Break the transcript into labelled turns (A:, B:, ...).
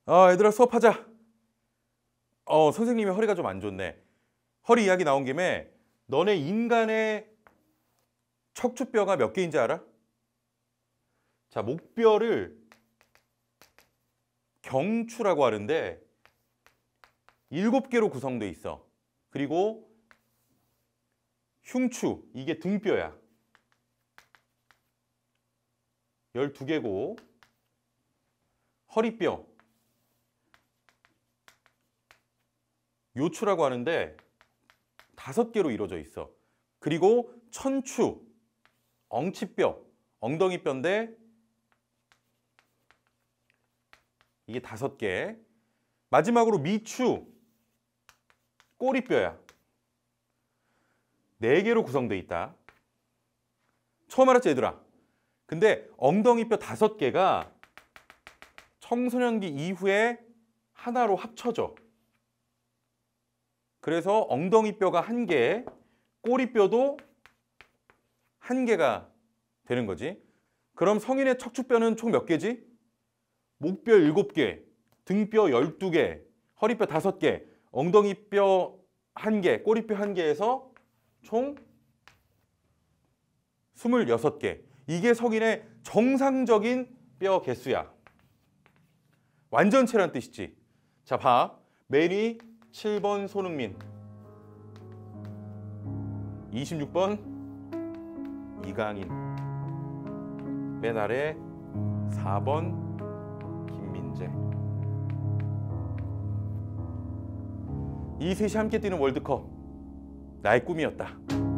A: 얘들아 수업하자. 선생님이 허리가 좀 안 좋네. 허리 이야기 나온 김에 너네 인간의 척추뼈가 몇 개인지 알아? 자, 목뼈를 경추라고 하는데 7개로 구성되어 있어. 그리고 흉추, 이게 등뼈야. 12개고 허리뼈, 요추라고 하는데 5개로 이루어져 있어. 그리고 천추, 엉치뼈, 엉덩이뼈인데 이게 5개. 마지막으로 미추, 꼬리뼈야. 4개로 구성되어 있다. 처음 알았지 얘들아? 근데 엉덩이뼈 5개가 청소년기 이후에 하나로 합쳐져. 그래서 엉덩이뼈가 1개, 꼬리뼈도 1개가 되는 거지. 그럼 성인의 척추뼈는 총 몇 개지? 목뼈 7개, 등뼈 12개, 허리뼈 5개, 엉덩이뼈 1개, 꼬리뼈 1개에서 총 26개. 이게 성인의 정상적인 뼈 개수야. 완전체란 뜻이지. 자, 봐. 메리 7번 손흥민, 26번 이강인, 맨 아래 4번 김민재. 이 셋이 함께 뛰는 월드컵, 나의 꿈이었다.